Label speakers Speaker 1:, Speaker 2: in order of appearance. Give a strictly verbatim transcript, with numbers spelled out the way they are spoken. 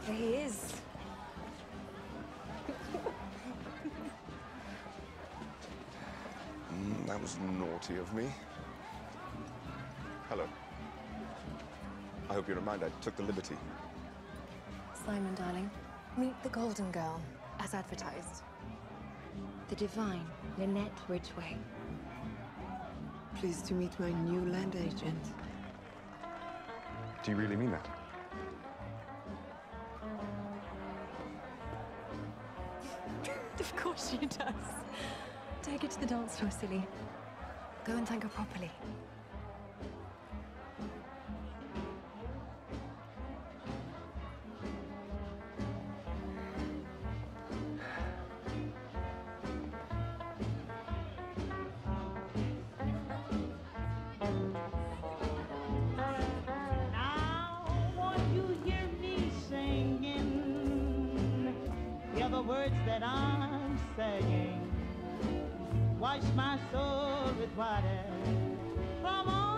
Speaker 1: There he is.
Speaker 2: mm, that was naughty of me. Hello. I hope you don't mind I took the liberty.
Speaker 1: Simon, darling, meet the Golden Girl, as advertised. The divine Linnet Ridgway.
Speaker 3: Pleased to meet my new land agent.
Speaker 2: Do you really mean that?
Speaker 1: Of course she does. Take her to the dance floor, silly. Go and thank her properly.
Speaker 4: Words that I'm saying, wash my soul with water from all